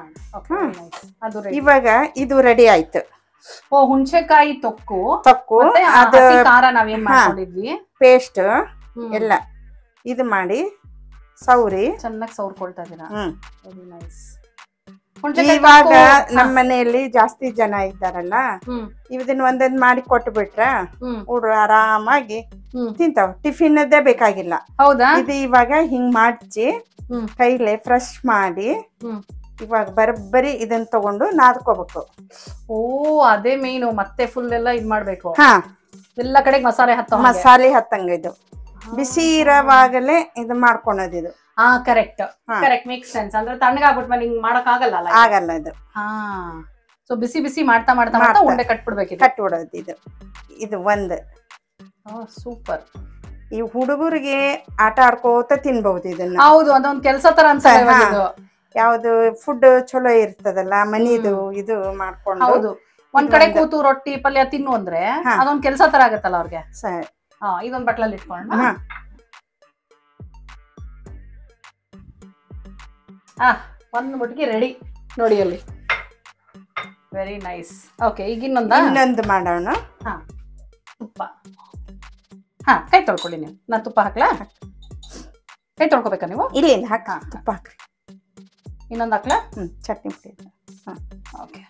ಇವಾಗ ಇದು ರೆಡಿ ಆಯ್ತು. ಓ ಹುಣಸೆಕಾಯಿ ತೊಕ್ಕು ತೊಕ್ಕು ಅದು ಖಾರ ನಾವೇನ್ ಮಾಡ್ಕೊಂಡಿದ್ವಿ ಪೇಸ್ಟ್ ಎಲ್ಲ ಇದು ಮಾಡಿ ಸೌರಿ ಚೆನ್ನಾಗಿ ಸೌರ್ಕೊಳ್ತಾ ಇದೀರಾ. Hmm very nice. ಇವಾಗ ನಮ್ಮ ಮನೆಯಲ್ಲಿ ಜಾಸ್ತಿ ಜನ ಇದ್ದಾರಲ್ಲ, ಇವದನ್ನ ಒಂದೊಂದ್ ಮಾಡಿ ಕೊಟ್ಟು ಬಿಟ್ರ ಹುಡ್ರು ಆರಾಮಾಗಿ ತಿಂತಾವ. ಟಿಫಿನ್ ಅದೇ ಬೇಕಾಗಿಲ್ಲ. ಹೌದಾ? ಇದು ಇವಾಗ ಹಿಂಗ್ ಮಾಡ್ಚಿ ಕೈಲೆ ಫ್ರೆಶ್ ಮಾಡಿ ಇವಾಗ ಬರಬ್ಬರಿ ಇದನ್ನ ತಗೊಂಡು ನಾದ್ಕೋಬೇಕು. ಓ ಅದೇ ಮೇನು. ಮತ್ತೆ ಫುಲ್ ಎಲ್ಲ ಇದ್ ಮಾಡ್ಬೇಕು. ಹಾ ಎಲ್ಲ ಕಡೆಗೆ ಮಸಾಲೆ ಹತ್ತ ಮಸಾಲೆ ಹತ್ತಂಗ ಇದು ಬಿಸಿ ಇರೋವಾಗಲೇ ಇದು ಮಾಡ್ಕೊಳೋದು ಇದು. ಹಾ ಕರೆಕ್ಟ್ ಕರೆಕ್ಟ್ ಮೇಕ್ಸ್ ಸೆನ್ಸ್. ಅಂದ್ರೆ ತಣ್ಣಗಾಗ್ಬಿಟ್ಮೇಲೆ ಹಿಂಗ್ ಮಾಡಕ್ ಆಗಲ್ಲ. ಆಗಲ್ಲ ಇದು. ಹಾ ಸೊ ಬಿಸಿ ಬಿಸಿ ಮಾಡ್ತಾ ಮಾಡ್ತಾ ಮಾಡ್ತಾ ಉಂಡೆ ಕಟ್ಬಿಡ್ಬೇಕು. ಕಟ್ಬಿಡೋದು ಇದು. ಇದು ಒಂದ್ ಸೂಪರ್. ಈ ಹುಡುಗರಿಗೆ ಆಟ ಆಡ್ಕೋತ ತಿನ್ಬಹುದು ಇದನ್ನ. ಹೌದು ಅದೊಂದ್ ಕೆಲ್ಸ ತರ ಅನ್ಸಲ್ಲ. ಯಾವ್ದು ಫುಡ್ ಚಲೋ ಇರ್ತದಲ್ಲ ಮನಿದು ಇದು ಮಾಡ್ಕೊಂಡು. ಹೌದು ಒಂದ್ ಕಡೆ ಕೂತು ರೊಟ್ಟಿ ಪಲ್ಯ ತಿನ್ನು ಅಂದ್ರೆ ಅದೊಂದ್ ಕೆಲ್ಸ ತರ ಆಗತ್ತಲ್ಲ ಅವ್ರಿಗೆ. ಸರಿ ಹಾ ಇದೊಂದ್ ಬಟ್ಲಲ್ಲಿ ಇಟ್ಕೊಂಡು ಆ ಒಂದ್ ಮುಟ್ಗಿ ರೆಡಿ ನೋಡಿ ಅಲ್ಲಿ. Very nice. ಓಕೆ ಈಗ ಇನ್ನೊಂದ ಇನ್ನೊಂದು ಮಾಡೋಣ. ಹಾ ತುಪ್ಪ. ಹಾ ಕೈ ತೊಳ್ಕೊಳ್ಳಿ ನೀವು. ನಾನ್ ತುಪ್ಪ ಹಾಕ್ಲಾ? ಕೈ ತೊಳ್ಕೊಬೇಕಾ ನೀವು? ಇಲ್ಲ ಹಾಕ ತುಪ್ಪ ಹಾಕ್ರಿ. ಇನ್ನೊಂದು ಹಾಕ್ಲಾ? ಹ್ಮ್ ಚಟ್ನಿ ಪುಡಿ. ಹಾ ಓಕೆ.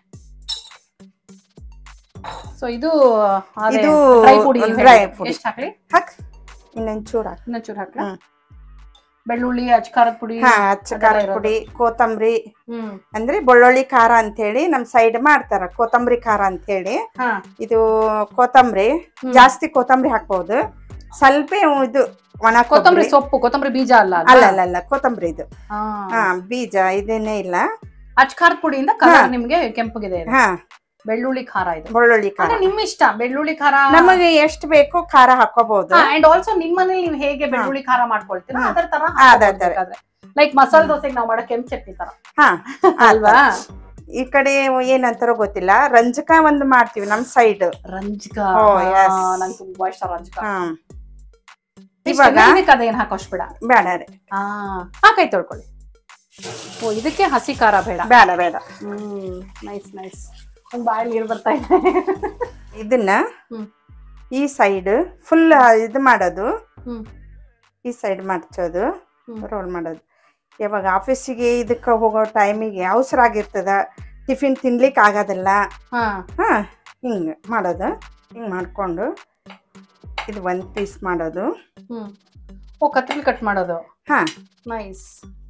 ಸೊ ಇದು ಇದು ಡ್ರೈ ಪುಡಿ. ಡ್ರೈ ಪುಡಿ ಎಷ್ಟು ಹಾಕ್ಲಿ? ಹಾಕ್ ಇನ್ನೊಂದು ಚೂರು ಹಾಕಿ. ಇನ್ನೊಂದು ಚೂರು ಹಾಕ್ಲಾ? ಬೆಳ್ಳುಳ್ಳಿ ಅಚ್ಕಾರದ ಪುಡಿ. ಹಾ ಅಚ್ಕಾರದ ಪುಡಿ, ಕೊತ್ತಂಬರಿ. ಅಂದ್ರೆ ಬೆಳ್ಳುಳ್ಳಿ ಖಾರ ಅಂತ ಹೇಳಿ ನಮ್ ಸೈಡ್ ಮಾಡ್ತಾರ, ಕೊತ್ತಂಬರಿ ಖಾರ ಅಂತ ಹೇಳಿ. ಇದು ಕೊತ್ತಂಬರಿ ಜಾಸ್ತಿ ಕೊತ್ತಂಬರಿ ಹಾಕ್ಬಹುದು. ಸ್ವಲ್ಪ ಇದು ಒಣ ಕೊತ್ತಂಬರಿ ಸೊಪ್ಪು, ಕೊತ್ತಂಬರಿ ಬೀಜ ಅಲ್ಲ. ಅಲ್ಲ ಅಲ್ಲ ಅಲ್ಲ ಕೊತ್ತಂಬರಿ ಇದು. ಹಾ ಬೀಜ ಇದೇನೇ ಇಲ್ಲ. ಅಚ್ಕಾರದ ಪುಡಿಯಿಂದ ಕಲರ್ ನಿಮ್ಗೆ ಕೆಂಪಗಿದೆ. ಹಾ ಬೆಳ್ಳುಳ್ಳಿ ಖಾರ ಇದು. ಬೆಳ್ಳುಳ್ಳಿ ಖಾರ ನಿಮ್ ಇಷ್ಟ. ಬೆಳ್ಳುಳ್ಳಿ ಖಾರ ನಮಗೆ ಎಷ್ಟು ಬೇಕೋ ಖಾರ ಹಾಕೋಬಹುದು. ಅಂಡ್ ಆಲ್ಸೋ ನಿಮ್ಮನೇಲಿ ನೀವು ಹೇಗೆ ಬೆಳ್ಳುಳ್ಳಿ ಖಾರ ಮಾಡ್ಕೊಳ್ತೀರಾ ಅದರ ತರ. ಲೈಕ್ ಮಸಾಲೆ ದೋಸೆಗೆ ನಾವು ಮಾಡೋ ಕೆಂಪು ಚಟ್ನಿ ತರ. ಹಾ ಅಲ್ವಾ? ಈ ಕಡೆ ಏನಂತಾರೋ ಗೊತ್ತಿಲ್ಲ, ರಂಜಕ ಒಂದು ಮಾಡ್ತೀವಿ ನಮ್ ಸೈಡ್. ರಂಜಕ ನಂಗೆ ತುಂಬಾ ಇಷ್ಟ ರಂಜಕ. ಇವಾಗ ಅದೇನ್ ಹಾಕೋಷ್ಟು ಬೇಡ. ಬೇಡ ರೀ. ಹಾ ಕೈ ತೊಳ್ಕೊಳ್ಳಿ. ಓ ಇದಕ್ಕೆ ಹಸಿ ಖಾರ ಬೇಡ. ಬೇಡ ಬೇಡ. Hmm nice nice. ಬಾಯಲ್ಲಿ ನೀರು ಬರ್ತಾ ಇದೆ. ಇದನ್ನ ಈ ಸೈಡ್ ಫುಲ್ ಇದು ಮಾಡೋದು, ಈ ಸೈಡ್ ಮಡ್ಚೋದು, ರೋಲ್ ಮಾಡೋದು. ಯಾವಾಗ ಆಫೀಸಿಗೆ ಇದಕ್ಕೆ ಹೋಗೋ ಟೈಮಿಗೆ ಅವಸರ ಆಗಿರ್ತದ, ಟಿಫಿನ್ ತಿನ್ಲಿಕ್ಕೆ ಆಗೋದಿಲ್ಲ. ಹಾ ಹಿಂಗೆ ಮಾಡೋದು. ಹಿಂಗೆ ಮಾಡ್ಕೊಂಡು ಇದು ಒಂದು ಪೀಸ್ ಮಾಡೋದು. ಓ ಕತ್ರಿಲಿ ಕಟ್ ಮಾಡೋದು. ಹಾ ನೈಸ್.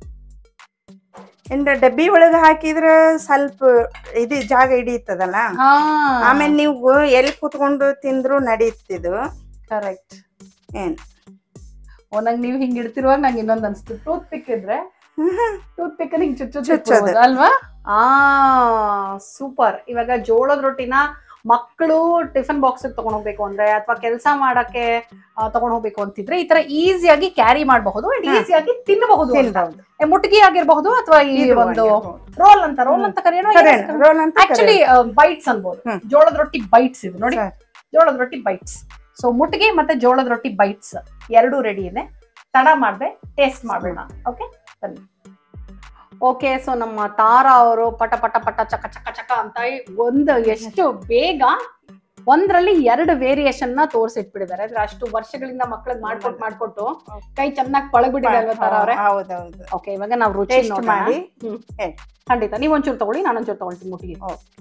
ಇಂದ ಡಬ್ಬಿ ಒಳಗೆ ಹಾಕಿದ್ರೆ ಸ್ವಲ್ಪ ಇದು ಜಾಗ ಹಿಡಿಯುತ್ತದಲ್ಲ, ಆಮೇಲೆ ನೀವು ಎಲ್ಲಿ ಕೂತ್ಕೊಂಡು ತಿಂದ್ರು ನಡೀತಿದ್ದು. ಕರೆಕ್ಟ್. ಏನ್ ಓ ನಂಗೆ ನೀವು ಹಿಂಗ್ ಇಡ್ತಿರುವಾಗ ನಂಗೆ ಇನ್ನೊಂದು ಅನ್ಸ್ತು, ಟೂತ್ ಪಿಕ್ ಇದ್ರೆ ಟೂತ್ ಪಿಕ್ ಹಿಂಗ್ ಚುಚ್ಚು ಚುಚ್ಚೋದು ಅಲ್ವಾ? ಆ ಸೂಪರ್. ಇವಾಗ ಜೋಳದ ರೊಟ್ಟಿನ ಮಕ್ಕಳು ಟಿಫನ್ ಬಾಕ್ಸ್ ತಗೊಂಡ್ ಹೋಗ್ಬೇಕು ಅಂದ್ರೆ ಅಥವಾ ಕೆಲಸ ಮಾಡಕ್ಕೆ ತಗೊಂಡ್ ಹೋಗ್ಬೇಕು ಅಂತಿದ್ರೆ ಈ ತರ ಈಸಿಯಾಗಿ ಕ್ಯಾರಿ ಮಾಡಬಹುದು ಅಂಡ್ ಈಸಿಯಾಗಿ ತಿನ್ನಬಹುದು. ಮುಟ್ಗಿ ಆಗಿರಬಹುದು ಅಥವಾ ಈ ಒಂದು ರೋಲ್ ಅಂತ ರೋಲ್ ಅಂತ ಕರೆಯೋಣ. ಆಕ್ಚುಲಿ ಬೈಟ್ಸ್ ಅನ್ಬೋದು. ಜೋಳದ ರೊಟ್ಟಿ ಬೈಟ್ಸ್ ಇದು ನೋಡಿ, ಜೋಳದ ರೊಟ್ಟಿ ಬೈಟ್ಸ್. ಸೊ ಮುಟ್ಗಿ ಮತ್ತೆ ಜೋಳದ ರೊಟ್ಟಿ ಬೈಟ್ಸ್ ಎರಡು ರೆಡಿ ಇದೆ. ತಡ ಮಾಡ್ದೆ ಟೇಸ್ಟ್ ಮಾಡೋಣ. ಓಕೆ ಬನ್ನಿ. ಓಕೆ ಸೊ ನಮ್ಮ ತಾರಾ ಅವರು ಪಟ ಪಟ ಪಟ ಚಕ ಚಕ ಚಕ ಅಂತ ಒಂದು ಎಷ್ಟು ಬೇಗ ಒಂದ್ರಲ್ಲಿ ಎರಡು ವೇರಿಯೇಷನ್ ನ ತೋರ್ಸಿಟ್ಬಿಟ್ಟಿದ್ದಾರೆ. ಅಂದ್ರೆ ಅಷ್ಟು ವರ್ಷಗಳಿಂದ ಮಕ್ಳಿಗೆ ಮಾಡ್ಕೊಟ್ಟು ಮಾಡ್ಕೊಟ್ಟು ಕೈ ಚೆನ್ನಾಗಿ ಪಳಗ್ಬಿಟ್ಟಿದೆ ಅಲ್ವಾ ತಾರಾ ಅವ್ರೆ? ಹೌದೌದು. ಓಕೆ ಇವಾಗ ನಾವು ರುಚಿ ಮಾಡಿ ಖಂಡಿತ. ನೀವ್ ಒಂಚೂರು ತಗೊಳ್ಳಿ, ನಾನು ಒಂಚೂರು ತಗೊಳ್ತೀನಿ ಮುಟ್ಟಿಗೆ.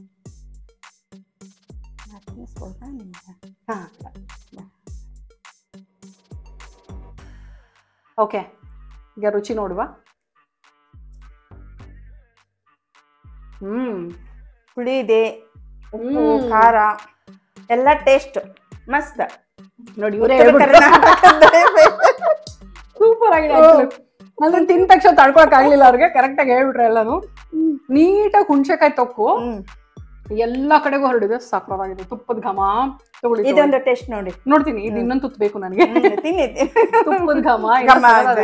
ಓಕೆ ಈಗ ರುಚಿ ನೋಡುವ. ಹ್ಮ್ ಹುಳಿ ಇದೆ, ಉಪ್ಪು ಖಾರ ಎಲ್ಲ ಟೇಸ್ಟ್ ಮಸ್ತ್ ನೋಡಿ. ಸೂಪರ್ ಆಗಿದೆ. ಅಂದ್ರೆ ತಿಂದ ತಕ್ಷಣ ತಡ್ಕೊಳಕ್ ಆಗ್ಲಿಲ್ಲ ಅವ್ರಿಗೆ, ಕರೆಕ್ಟ್ ಆಗಿ ಹೇಳ್ಬಿಟ್ರೆ ಎಲ್ಲಾನು. ನೀಟಾಗಿ ಹುಣಸೆಕಾಯಿ ತೊಕ್ಕು ಎಲ್ಲಾ ಕಡೆಗೂ ಹರಡಿದೆ. ಸಾಕಾಗಿದೆ. ತುಪ್ಪದ ಘಮ ತಗೊಳ್ಳಿ. ಇದೊಂದು ಟೇಸ್ಟ್ ನೋಡಿ. ನೋಡ್ತೀನಿ. ಇದು ಇನ್ನೊಂದು ತುತ್ತ ಬೇಕು ನನಗೆ. ತುಪ್ಪದ ಘಮ,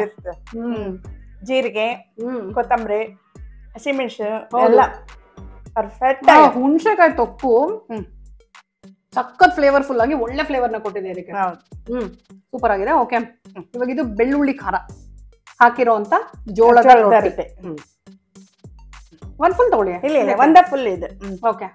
ಹ್ಮ್ ಜೀರಿಗೆ, ಕೊತ್ತಂಬರಿ, ಹಸಿಮೆಣಸು ಎಲ್ಲ ಪರ್ಫೆಕ್ಟ್ ಹುಣಸೆಕಾಯಿ ತೊಕ್ಕು ಸಖತ್ ಫ್ಲೇವರ್ಫುಲ್ ಆಗಿ ಒಳ್ಳೆ ಫ್ಲೇವರ್ ನ ಕೊಟ್ಟಿದೆ ಇದಕ್ಕೆ. ಹ್ಮ್ ಸೂಪರ್ ಆಗಿದೆ. ಓಕೆ, ಇವಾಗ ಇದು ಬೆಳ್ಳುಳ್ಳಿ ಖಾರ ಹಾಕಿರೋ ಅಂತ ಜೋಳದ ರೊಟ್ಟಿ. ಒಂದ್ ಫುಲ್ ತಗೊಳ್ಳಿ. ಇಲ್ಲ ಇಲ್ಲ, ಒಂದ ಫುಲ್ ಇದೆ. ಓಕೆ,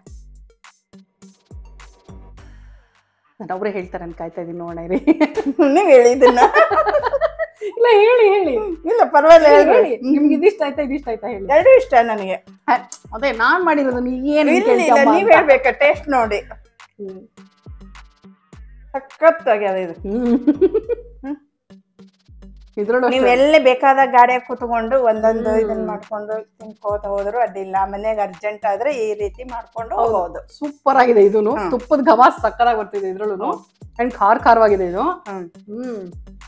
ಅವ್ರೇ ಹೇಳ್ತಾರೆ ಅಂತ ಕಾಯ್ತಾ ಇದೀನಿ ನೋಡೋಣ ರೀ. ನೀವ್ ಹೇಳಿದ್ದನ್ನ ಇಲ್ಲ ಹೇಳಿ ಹೇಳಿ. ಇಲ್ಲ ಪರವಾಗಿಲ್ಲ, ಹೇಳಿ. ನಿಮ್ಗೆ ಇದಿಷ್ಟ ಆಯ್ತಾ ಇದಿಷ್ಟ ಆಯ್ತಾ ಹೇಳಿ. ಎರಡು ಇಷ್ಟ ನನಗೆ. ಅದೇ ನಾನ್ ಮಾಡಿರೋದು ಏನ್ ನೀವ್ ಹೇಳ್ಬೇಕ ಟೇಸ್ಟ್ ನೋಡಿ. ಸಖತ್ತಾಗ್ಯದ ಇದು. ಇದ್ರೊಳಗೆ ನೀವೆಲ್ಲೇ ಬೇಕಾದ ಗಾಡಿಯಾಗ ಕೂತ್ಕೊಂಡು ಒಂದೊಂದು ಇದನ್ನ ಮಾಡ್ಕೊಂಡು ತಿನ್ಕೋತ ಹೋದ್ರು ಅಡ್ಡಿಲ್ಲ. ಮನೆಗೆ ಅರ್ಜೆಂಟ್ ಆದ್ರೆ ಈ ರೀತಿ ಮಾಡ್ಕೊಂಡು ಹೋಗ್ಬೋದು. ಸೂಪರ್ ಆಗಿದೆ. ಇದೂನು ತುಪ್ಪದ ಘಮ ಸಕ್ಕತ್ತಾಗಿ ಬರ್ತಿದೆ ಇದ್ರಲ್ಲೂ. ಅಂಡ್ ಖಾರ ಖಾರವಾಗಿದೆ ಇದು. ಹ್ಮ್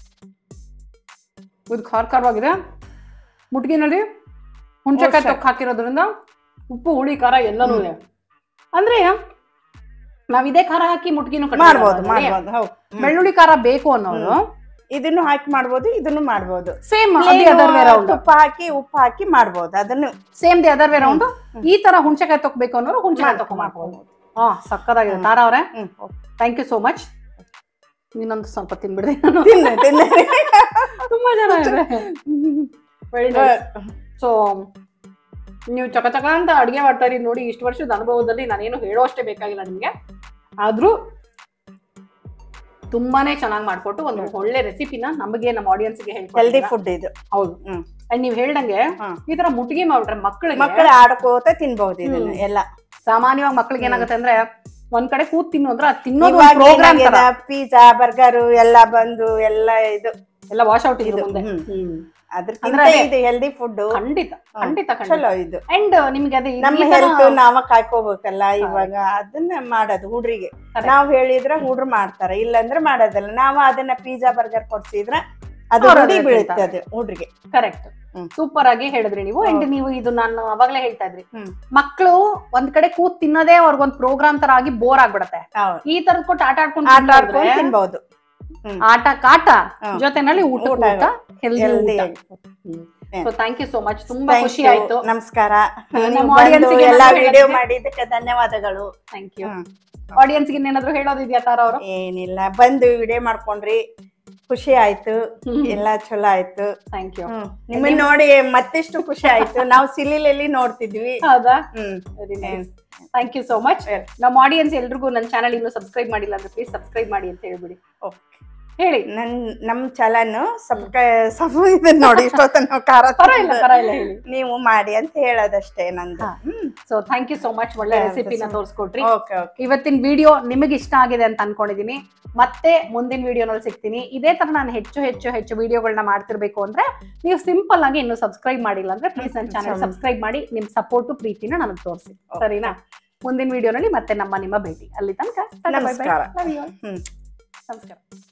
ಇದು ಖಾರ ಖಾರವಾಗಿದೆ. ಮುಟ್ಗಿನಲ್ಲಿ ಹುಣಸೆಕಾಯಿ ತೊಕ್ಕ ಹಾಕಿರೋದ್ರಿಂದ ಉಪ್ಪು ಹುಳಿ ಖಾರ ಎಲ್ಲನೂ ಇದೆ. ಅಂದ್ರೆ ನಾವ್ ಇದೇ ಖಾರ ಹಾಕಿ ಮುಟ್ಗಿನೂ ಮಾಡ್ಬೋದು ಮಾಡ್ಬೋದು. ಹೌದು, ಬೆಳ್ಳುಳ್ಳಿ ಖಾರ ಬೇಕು ಅನ್ನೋರು ಇದನ್ನು ಹಾಕಿ ಮಾಡ್ಬೋದು, ಇದನ್ನು ಮಾಡ್ಬೋದು. ಸೇಮ್ ತುಪ್ಪ ಹಾಕಿ ಉಪ್ಪು ಹಾಕಿ ಮಾಡ್ಬೋದು. ಅದನ್ನು same the other way round. ಈ ತರ ಹುಣಸೆಕಾಯಿ ತೊಕ್ಬೇಕು ಅನ್ನೋರು ಹುಣಸೆಕಾಯಿ ತೊಕ್ಕ ಮಾಡ್ಬೋದು. ಹಾ ಸಕ್ಕತ್ತಾಗಿದೆ. ತಾರಾ ಅವರೇ ಥ್ಯಾಂಕ್ ಯು ಸೋ ಮಚ್. ಇನ್ನೊಂದು ಸ್ವಲ್ಪ ತಿನ್ಬಿಡ್ದೆ. ತುಂಬಾ ಚೆನ್ನಾಗಿದೆ. ಸೊ ನೀವು ಚಕ ಚಕ ಅಂತ ಅಡುಗೆ ಮಾಡ್ತಾ ಇದ್ದೀರಿ ನೋಡಿ. ಇಷ್ಟು ವರ್ಷದ ಅನುಭವದಲ್ಲಿ ನಾನೇನು ಹೇಳೋ ಅಷ್ಟೇ ಬೇಕಾಗಿಲ್ಲ ನಿಮ್ಗೆ. ಆದ್ರೂ ತುಂಬಾನೇ ಚೆನ್ನಾಗಿ ಮಾಡ್ಕೊಟ್ಟು ಒಂದು ಒಳ್ಳೆ ರೆಸಿಪಿನ ನಮಗೆ ನಮ್ಮ ಆಡಿಯನ್ಸ್ಗೆ ಹೇಳ್ಕೊಟ್ಟು ಹೆಲ್ದಿ ಫುಡ್ ಇದು. ಹೌದು. ಅಂಡ್ ನೀವ್ ಹೇಳ್ದಂಗೆ ಈ ತರ ಮುಟ್ಗಿ ಮಾಡ್ಬಿಟ್ರೆ ಮಕ್ಕಳಿಗೆ ಮಕ್ಕಳು ಆಡ್ಕೋತ ತಿನ್ಬಹುದು. ಇದನ್ನ ಎಲ್ಲ ಸಾಮಾನ್ಯವಾಗಿ ಮಕ್ಕಳಿಗೆ ಏನಾಗುತ್ತೆ ಅಂದ್ರೆ ಒಂದ್ ಕಡೆ ಕೂತ್ ತಿನ್ನೋದ್ರ ತಿನ್ನೋದು ಪಿಜ್ಜಾ ಬರ್ಗರ್ ಎಲ್ಲ ಬಂದು ಎಲ್ಲ ಇದು ಎಲ್ಲ ವಾಶ್ ಔಟ್ ಇದೆ ಮುಂದೆ. ಇದು ಹೆಲ್ದಿ ಫುಡ್ ಖಂಡಿತ ಖಂಡಿತ ಚಲೋ ಇದು. ಅಂಡ್ ನಿಮ್ಗೆ ಅದೇ ನಮ್ಮ ಹೆಲ್ತ್ ನಾವ ಕಾಯ್ಕೋಬೇಕಲ್ಲ. ಇವಾಗ ಅದನ್ನ ಮಾಡೋದು ಹುಡ್ರಿಗೆ ನಾವ್ ಹೇಳಿದ್ರ ಹುಡ್ರು ಮಾಡ್ತಾರ, ಇಲ್ಲಂದ್ರೆ ಮಾಡೋದಲ್ಲ. ನಾವ್ ಅದನ್ನ ಪಿಜ್ಜಾ ಬರ್ಗರ್ ಕೊಡ್ಸಿದ್ರ ಅದು ರೂಢಿ ಬೀಳುತ್ತೆ ಅದು ಹುಡ್ರಿಗೆ. ಕರೆಕ್ಟ್, ಸೂಪರ್ ಆಗಿ ಹೇಳಿದ್ರಿ ನೀವು. ಅಂಡ್ ನೀವು ಇದು ನಾನು ಅವಾಗ್ಲೇ ಹೇಳ್ತಾ ಇದ್ರಿ, ಮಕ್ಕಳು ಒಂದ್ ಕಡೆ ಕೂತ್ ತಿನ್ನೋದೇ ಅವ್ರಿಗೊಂದ್ ಪ್ರೋಗ್ರಾಮ್ ತರ ಆಗಿ ಬೋರ್ ಆಗ್ಬಿಡತ್ತೆ. ಈ ತರದ್ ಕೊಟ್ಟು ಆಟ ಆಡ್ಕೊಂಡು ಆಟ ಆಡ್ಕೊಂಡು ತಿನ್ಬಹುದು. ಆಟ ಕಾಟ ಜೊತೆನಲ್ಲಿ ಊಟ ಊಟ healthy. So thank you so much. ತುಂಬಾ ಖುಷಿ ಆಯ್ತು. ನಮಸ್ಕಾರ. ಎಲ್ಲ ವಿಡಿಯೋ ಮಾಡಿದ್ದಕ್ಕೆ ಧನ್ಯವಾದಗಳು. Thank you. ಆಡಿಯನ್ಸ್ ಗೆ ಏನಾದ್ರು ಹೇಳೋದಿದ್ಯಾ ತಾರಾ ಅವರು? ಏನಿಲ್ಲ, ಬಂದು ವಿಡಿಯೋ ಮಾಡ್ಕೊಂಡ್ರಿ, ಖುಷಿ ಆಯ್ತು, ಎಲ್ಲಾ ಚಲೋ ಆಯ್ತು. Thank you. ನಿಮ್ಮನ್ನ ನೋಡಿ ಮತ್ತಿಷ್ಟು ಖುಷಿ ಆಯ್ತು. ನಾವು ಸಿಲಿಲಲ್ಲಿ ನೋಡ್ತಿದ್ವಿ. ಹೌದಾ? Very nice. Thank you so much. ನಮ್ಮ ಆಡಿಯನ್ಸ್ ಎಲ್ರಿಗೂ ನನ್ನ ಚಾನಲ್ ಇನ್ನೂ ಸಬ್ಸ್ಕ್ರೈಬ್ ಮಾಡಿಲ್ಲ ಅಂದ್ರೆ ಪ್ಲೀಸ್ ಸಬ್ಸ್ಕ್ರೈಬ್ ಮಾಡಿ ಅಂತ ಹೇಳ್ಬಿಡಿ. ಹೇಳಿ. ನನ್ ನಮ್ ಚಾನಲ್ ಸಬ್ಸ್ಕ್ರೈಬ್ ನೋಡಿ. ಇಷ್ಟೊತ್ತ ಖಾರ ಪರವಾಗಿಲ್ಲ ಪರವಾಗಿಲ್ಲ ಹೇಳಿ, ನೀವು ಮಾಡಿ ಅಂತ ಹೇಳೋದಷ್ಟೇ ನಂದು. So thank you so much. ಒಳ್ಳೆ ರೆಸಿಪಿನ ತೋರಿಸ್ಕೊಟ್ರಿ. ಇವತ್ತಿನ ವಿಡಿಯೋ ನಿಮಗೆ ಇಷ್ಟ ಆಗಿದೆ ಅಂತ ಅನ್ಕೊಂಡಿದೀನಿ. ಮತ್ತೆ ಮುಂದಿನ ವಿಡಿಯೋನಲ್ಲಿ ಸಿಗ್ತೀನಿ. ಇದೇ ತರ ನಾನು ಹೆಚ್ಚು ಹೆಚ್ಚು ಹೆಚ್ಚು ವಿಡಿಯೋಗಳನ್ನ ಮಾಡ್ತಿರ್ಬೇಕು ಅಂದ್ರೆ ನೀವು ಸಿಂಪಲ್ ಆಗಿ ಇನ್ನು ಸಬ್ಸ್ಕ್ರೈಬ್ ಮಾಡಿಲ್ಲ ಅಂದ್ರೆ ಪ್ಲೀಸ್ ನನ್ನ ಚಾನಲ್ ಸಬ್ಸ್ಕ್ರೈಬ್ ಮಾಡಿ ನಿಮ್ ಸಪೋರ್ಟ್ ಪ್ರೀತಿನ ನನಗೆ ತೋರಿಸಿ. ಸರಿನಾ? ಮುಂದಿನ ವಿಡಿಯೋನಲ್ಲಿ ಮತ್ತೆ ನಮ್ಮ ನಿಮ್ಮ ಭೇಟಿ. ಅಲ್ಲಿ ತನಕ ನಮಸ್ಕಾರ. ನಮಸ್ಕಾರ.